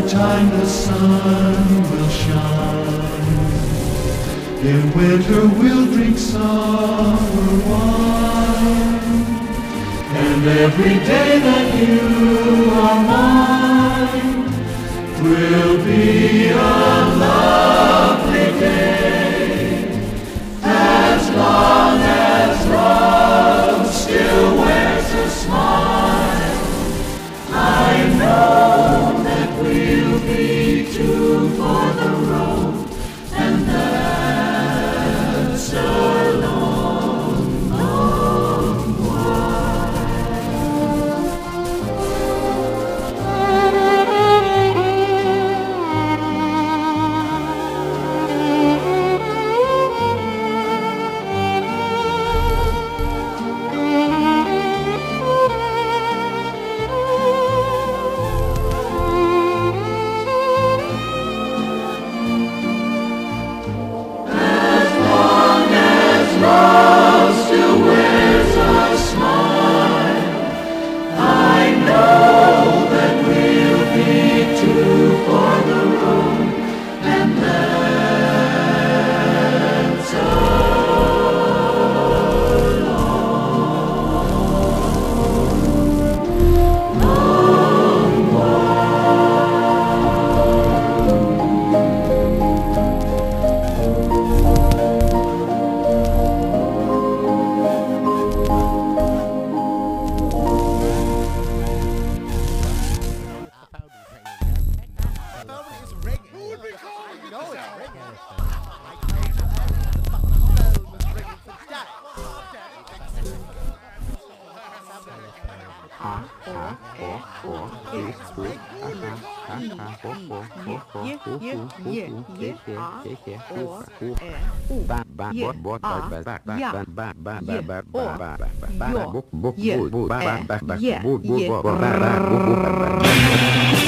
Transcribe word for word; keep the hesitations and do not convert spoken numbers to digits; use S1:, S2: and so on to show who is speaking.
S1: time the sun will shine. In winter we'll drink summer wine. And every day that you are mine will be a lovely day, as long as love still wears a smile. I know that we'll be two for the road, and that's a long, long while. Love still wears a smile. I know that we'll be two for the road, and that's a long, long
S2: Yeah.